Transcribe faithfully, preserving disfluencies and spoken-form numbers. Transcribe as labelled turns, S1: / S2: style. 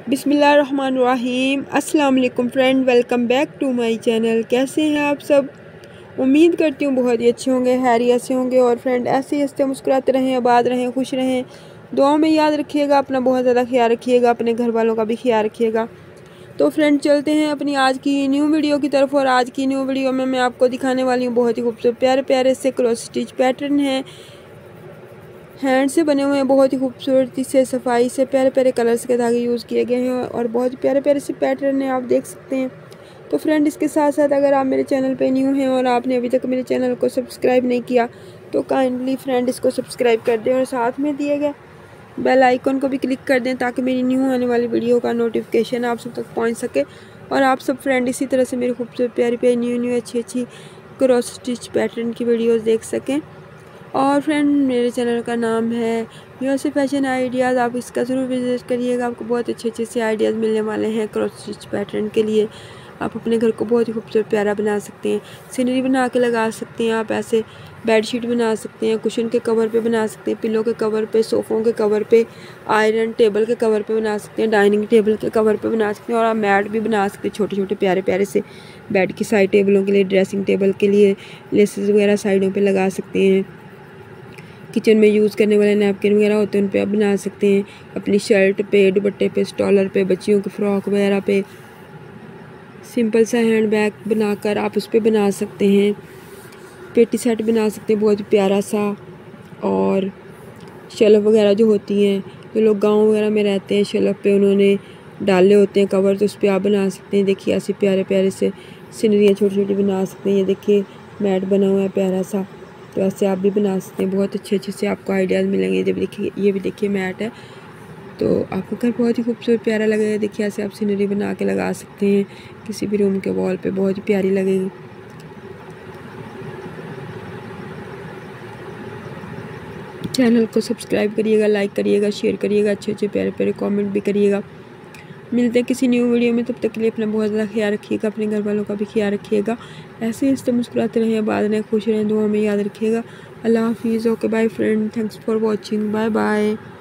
S1: बिस्मिल्लाहिर्रहमानिर्रहीम। अस्सलाम वालेकुम friend, welcome back to my channel. कैसे हैं आप सब? उम्मीद करती हूँ बहुत ही अच्छे होंगे, हैरियत से होंगे। और फ्रेंड ऐसे ही हंसते मुस्कुराते रहें, आबाद रहें, खुश रहें। दुआओं में याद रखिएगा, अपना बहुत ज़्यादा ख्याल रखिएगा, अपने घर वालों का भी ख्याल रखिएगा। तो फ्रेंड चलते हैं अपनी आज की न्यू वीडियो की तरफ। और आज की न्यू वीडियो में मैं आपको दिखाने वाली हूँ बहुत ही खूबसूरत प्यारे प्यारे से क्रॉस स्टिच पैटर्न हैं, हैंड से बने हुए हैं। बहुत ही खूबसूरती से, सफाई से, प्यारे प्यारे कलर्स के धागे यूज़ किए गए हैं और बहुत ही प्यारे प्यारे से पैटर्न हैं, आप देख सकते हैं। तो फ्रेंड इसके साथ साथ अगर आप मेरे चैनल पे न्यू हैं और आपने अभी तक मेरे चैनल को सब्सक्राइब नहीं किया तो काइंडली फ्रेंड इसको सब्सक्राइब कर दें और साथ में दिए गए बेल आइकन को भी क्लिक कर दें ताकि मेरी न्यू आने वाली वीडियो का नोटिफिकेशन आप सब तक पहुँच सके और आप सब फ्रेंड इसी तरह से मेरी खूबसूरत प्यारी प्यारी न्यू न्यू अच्छी अच्छी क्रॉस स्टिच पैटर्न की वीडियोज़ देख सकें। और फ्रेंड मेरे चैनल का नाम है यूएसए फैशन आइडियाज़, आप इसका ज़रूर विजिट करिएगा। आपको बहुत अच्छे अच्छे से आइडियाज़ मिलने वाले हैं क्रॉस स्टिच पैटर्न के लिए। आप अपने घर को बहुत ही खूबसूरत प्यारा बना सकते हैं, सीनरी बना के लगा सकते हैं। आप ऐसे बेडशीट बना सकते हैं, कुशन के कवर पे बना सकते हैं, पिलो के कवर पे, सोफ़ों के कवर पे, आयरन टेबल के कवर पे बना सकते हैं, डाइनिंग टेबल के कवर पे बना सकते हैं। और आप मैट भी बना सकते हैं छोटे छोटे प्यारे प्यारे से, बेड की साइड टेबलों के लिए, ड्रेसिंग टेबल के लिए लेसेस वगैरह साइडों पर लगा सकते हैं। किचन में यूज़ करने वाले नैपकिन वगैरह होते हैं उन पे आप बना सकते हैं। अपनी शर्ट पे, दुपट्टे पे, स्टॉलर पे, बच्चियों के फ्रॉक वगैरह पे सिंपल सा हैंड बैग बनाकर आप उस पर बना सकते हैं। पेटी सेट बना सकते हैं बहुत ही प्यारा सा। और शेल्फ वगैरह जो होती हैं, जो लोग गांव वगैरह में रहते हैं, शेल्फ पे उन्होंने डाले होते हैं कवर, तो उस पर आप बना सकते हैं। देखिए ऐसे प्यारे प्यारे से सीनरियाँ छोटी छोटी बना सकते हैं। ये देखिए मैट बना हुआ है प्यारा सा, तो ऐसे आप भी बना सकते हैं। बहुत अच्छे अच्छे से आपको आइडियाज़ मिलेंगे। ये भी देखिए, ये भी देखिए मैट है, तो आपको घर बहुत ही खूबसूरत प्यारा लगेगा। देखिए ऐसे आप सीनरी बना के लगा सकते हैं किसी भी रूम के वॉल पे, बहुत ही प्यारी लगेगी। चैनल को सब्सक्राइब करिएगा, लाइक करिएगा, शेयर करिएगा, अच्छे अच्छे प्यारे प्यारे कमेंट भी करिएगा। मिलते हैं किसी न्यू वीडियो में, तब तक के लिए अपना बहुत ज़्यादा ख्याल रखिएगा, अपने घर वालों का भी ख्याल रखिएगा। ऐसे ही हंसते मुस्कुराते रहें, आबाद रहें, खुश रहें, दुआ में याद रखिएगा। अल्लाह हाफिज़। Okay bye friend, thanks for watching, bye bye.